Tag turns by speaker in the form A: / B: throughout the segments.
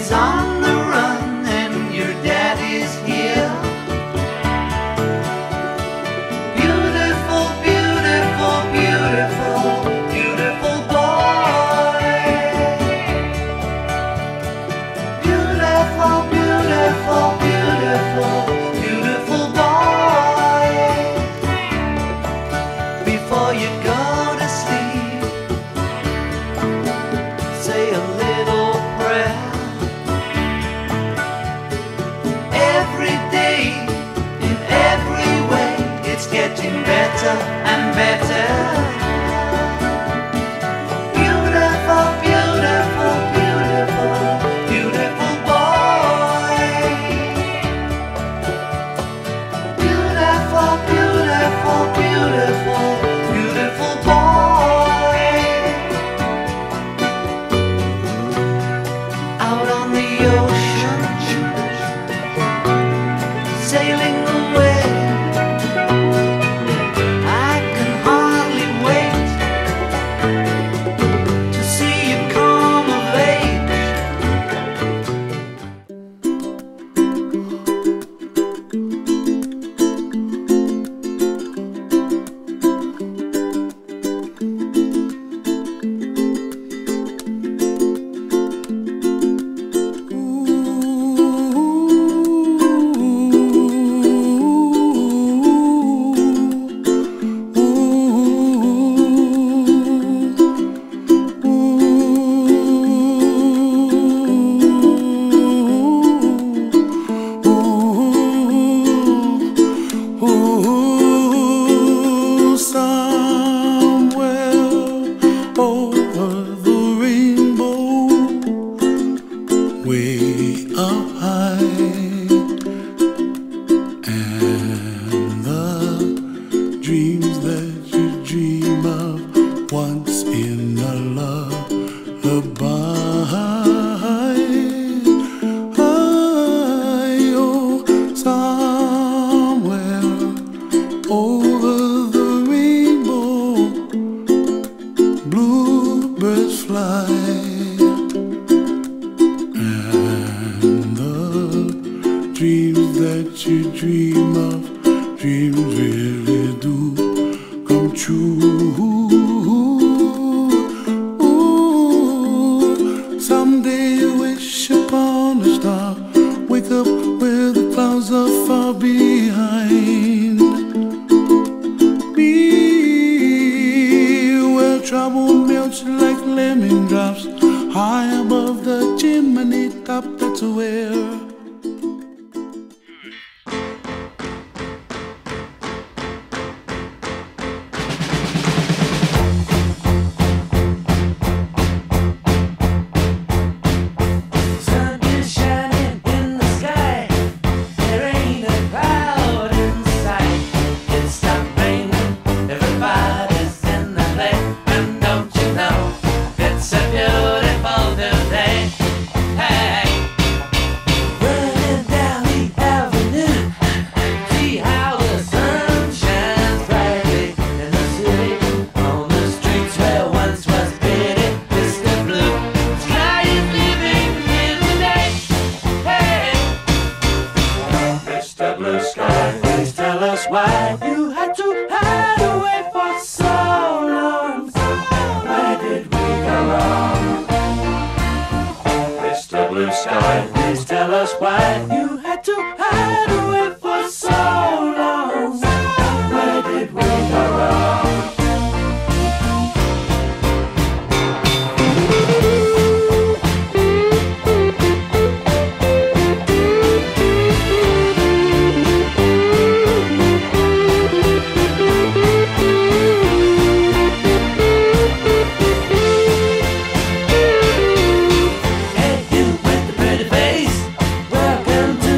A: daddy's on the run and your daddy's here. Beautiful, beautiful, beautiful, beautiful boy. Beautiful, beautiful, beautiful, beautiful boy. Before you go to sleep, say a little prayer. Every day, in every way, it's getting better and better. Beautiful, beautiful, beautiful, beautiful boy. Beautiful, beautiful, beautiful, beautiful boy. Out on the ocean, sailing away, I can hardly wait to see you come of age.
B: Somewhere over the rainbow, way up high, and the dreams that you dream of once in a lullaby. Oh, somewhere over the rainbow, bluebirds fly, and the dreams that you dream of, dreams really do come true. Someday you wish upon a star, wake up where the clouds are far behind. Be where trouble melts like lemon drops, high above the chimney top. That's where
A: Sun is shining in the sky, there ain't a cloud in sight. It stopped raining, everybody's in the play, and don't you know, it's a beautiful new day. Hey, running down the avenue, see how the sun shines brightly in the city, on the streets where once was pity, Mr. Blue. Sky is living here today. Hey, Mr. Blue Sky, please tell us why you had to hide away for so long. Where did we go wrong? Mr. Blue Sky, please tell us why you had to hide away for so long. Where did we go wrong? Hey, you with the pretty face, welcome to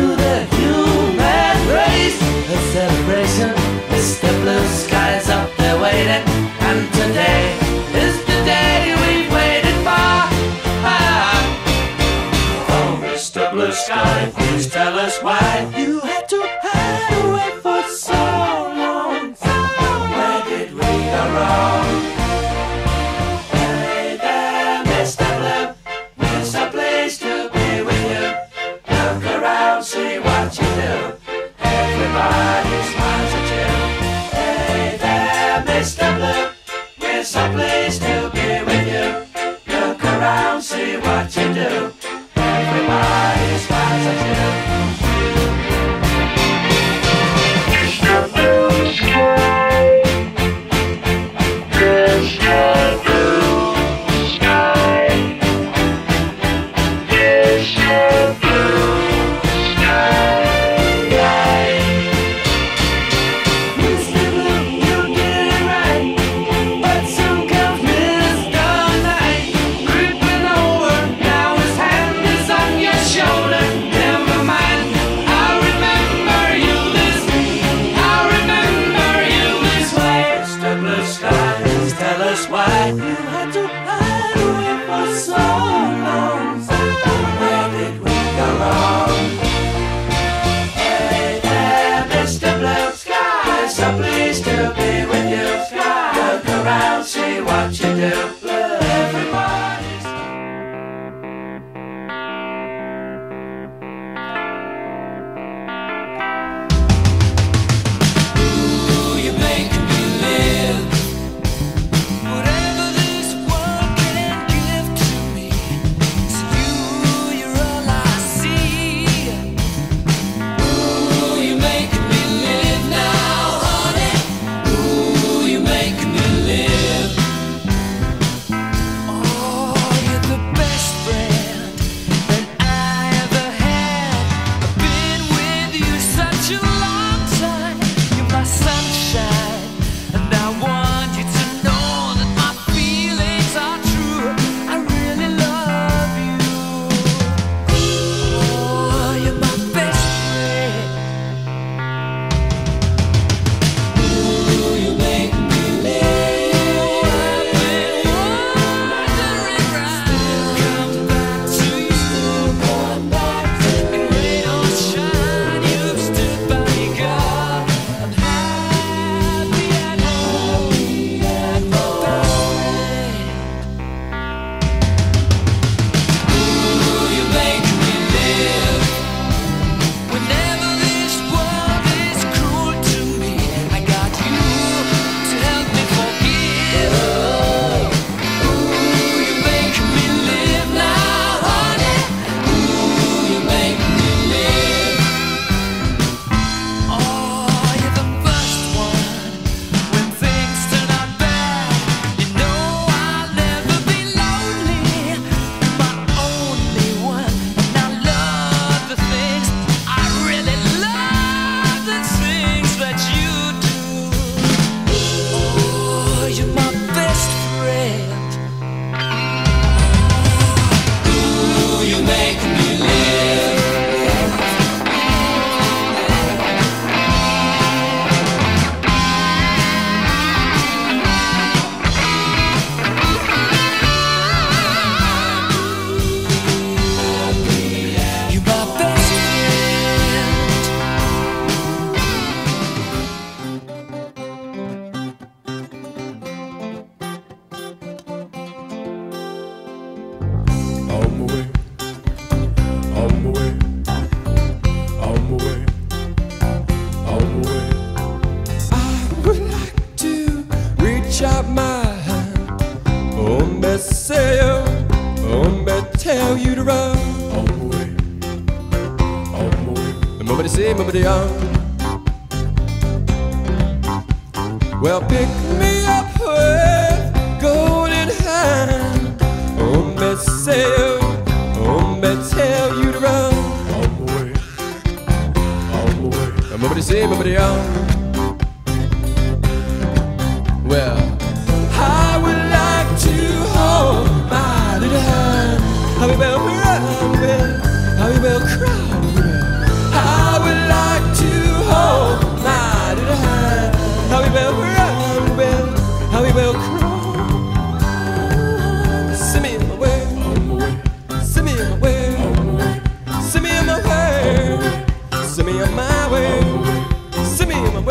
A: everybody's got to do. Why you had to hide away for so long? Where did we go wrong? Hey there, Mr. Blue Sky, so pleased to be with you. Look around, see what you do. Everybody's ooh, you make me live.
C: Tell you to run on the way, on the way. Nobody say, nobody on. Well, pick me up with golden hand. Oh, me say, oh, me tell you to run on the way, on the way. Nobody say, nobody on. Well, I would like to hold my little hand. How we will run with, how we will cry with. I would like to hold my little hand. How we will run with, how we will cry. Send me in my way, send me in my way, send me in my way, send me on my way, send me in my way.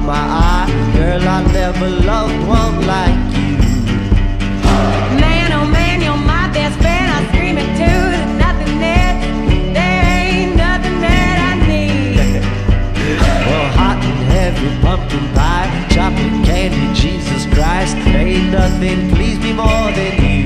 A: my eye. Girl, I never loved one like you.
D: Man, oh man, you're my best friend. I scream it too. There's nothing that, there ain't nothing that I need.
A: Well, hot and heavy pumpkin pie, chocolate candy, Jesus Christ, ain't nothing please me more than you.